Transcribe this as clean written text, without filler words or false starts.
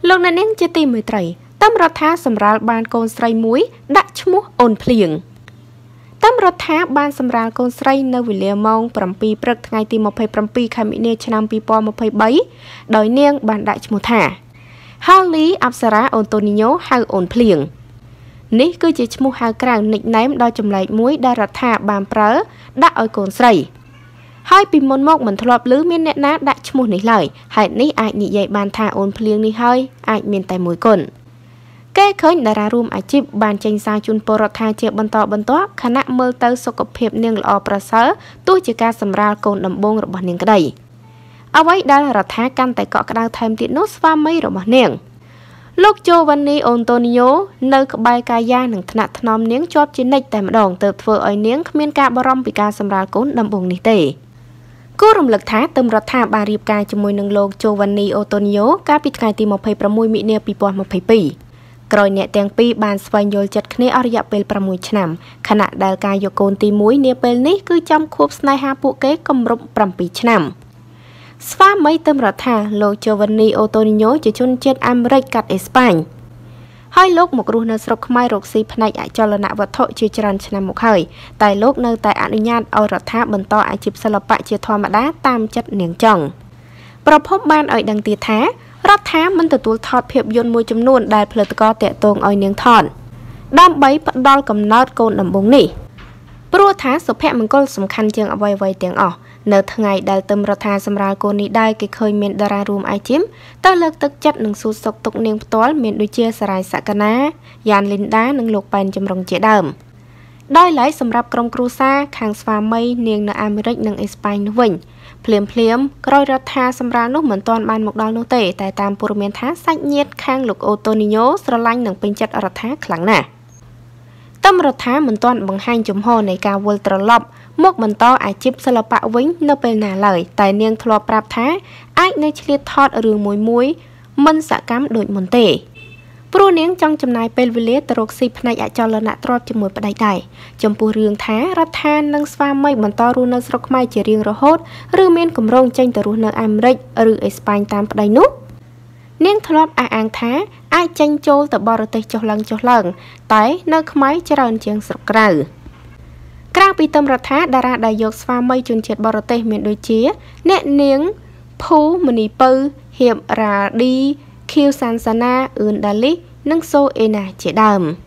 លោកអ្នកនាងជាទីមេត្រីតាមរដ្ឋាសម្រាលបានកូនស្រីមួយដាក់ឈ្មោះអូនភ្លៀងតាមរដ្ឋាបានសម្រាលកូនស្រីនៅវេលាម៉ោង 7 ព្រឹកថ្ងៃទី27 ខែមីនាឆ្នាំ 2023 ដោយនាងបានដាក់ឈ្មោះថា Holly Apsara Antonio ហៅអូនភ្លៀងនេះគឺជាឈ្មោះហៅក្រៅ nickname ដ៏ចម្លែកមួយដែលរដ្ឋាបានប្រើដាក់ឲ្យកូនស្រីហើយពីមុនមកមិនធ្លាប់ឮមានអ្នកណាដាក់ឈ្មោះនេះឡើយហេតុនេះអាចនិយាយបានថាអូនភ្លៀងនេះហើយអាចមានតែមួយគុណគេឃើញតារារួមអាជីពបានចេញសារជូនពលរដ្ឋថាជាបន្តខណៈមើលទៅសុខភាពនាងល្អប្រសើរទោះជាការសម្រាលកូនដំបងរបស់នាងក្តីអ្វីដែលរដ្ឋាកាន់តែកក់ក្ដៅថែមទៀតនោះស្វាមីរបស់នាងលោក Giovanni Antonio នៅក្បែរកាយានិងថ្នាក់ថ្នមនាងជាប់ជានិច្ចតែម្ដងទើបធ្វើឲ្យនាងគ្មានការបារម្ភពីការសម្រាលកូនដំបងនេះទេគួររំលឹកថាទឹមរដ្ឋាបានរៀបការជាមួយនឹងលោក Giovanni Antonio កាលពីថ្ងៃទី26 មីនា 2022 ក្រោយអ្នកទាំងពីរបានស្វែងយល់ចិត្តគ្នាអស់រយៈពេល 6 ឆ្នាំខណៈដែលការយកកូនទី1នាពេលនេះគឺចំខួបស្នេហាពួកគេគម្រប់ 7 ឆ្នាំស្វាមីទឹមរដ្ឋាលោក Giovanni Antonio ជាជនជាតិអាមេរិកកាត់អេស្ប៉ាញហើយលោកមករស់នៅស្រុកខ្មែររកស៊ីផ្នែកអចលនវត្ថុជាច្រើនឆ្នាំមកហើយតែលោកនៅតែអនុញ្ញាតឲ្យរដ្ឋាបន្តអាជីពសិល្បៈជាធម្មតាតាមចិត្តនាងចង់ប្រភពបានឲ្យដឹងទៀតថារដ្ឋាមិនទទួលថតភាពយន្តមួយចំនួនដែលផលិតករតាក់ទងឲ្យនាងថតដើម្បីផ្ដល់កំណត់កូនដំបងនេះព្រោះថាសុភមង្គលសំខាន់ជាងអ្វីៗទាំងអស់នៅថ្ងៃដែលទឹមរដ្ឋាសម្រាលកូននេះដែរគេឃើញមានតារារួមអាជីពទៅលើកទឹកចិត្តនិងសួរសុខទុក្ខនាងផ្ទាល់មានដូចជាសារាយសក្កណាយ៉ានលីនដានិងលោកប៉ែនចម្រុងជាដើមដោយឡែកសម្រាប់ក្រុមគ្រួសារខាងស្វាមីនាងនៅអាមេរិកនិងអេស្ប៉ាញនោះវិញភ្លាមក្រោយរដ្ឋាសម្រាលនោះមិនទាន់បានមកដល់នោះទេតែតាមព័ត៌មានថាសាច់ញាតិខាងលោកអូតូនីញ៉ូស្រឡាញ់និងពេញចិត្តរដ្ឋាខ្លាំងណាស់ទឹមរដ្ឋាមិនទាន់បង្ហាញជំហរនៃការវិលត្រឡប់មកបន្តអាជីពសិល្បៈវិញនៅពេលណាឡើយតែនាងធ្លាប់ប្រាប់ថាអាចនៅឆ្លៀតថតរឿងមួយមិនសកម្មដូចមុនទេព្រោះនាងចង់ចំណាយពេលវេលាទៅរកស៊ីផ្នែកអចលនទ្រព្យជាមួយប្តីដែរចំពោះរឿងថារដ្ឋានិងស្វាមីបន្តរស់នៅស្រុកខ្មែរជារៀងរហូតឬមានគម្រោងចេញទៅរស់នៅអាមេរិកឬអេស្ប៉ាញតាមប្តីនោះនាងធ្លាប់អះអាងថាអាចចេញចូលទៅបរទេសចុះឡើងតែនៅខ្មែរច្រើនជាងស្រុកក្រៅក្រៅពីទឹមរដ្ឋាតារាដែលយកស្វាមីជនជាតិបរទេសមានដូចជាអ្នកនាងភូមនីពៅហៀបរ៉ាឌីខៀវសានសាណាអឿនដាលីនិងសូអេណាជាដើម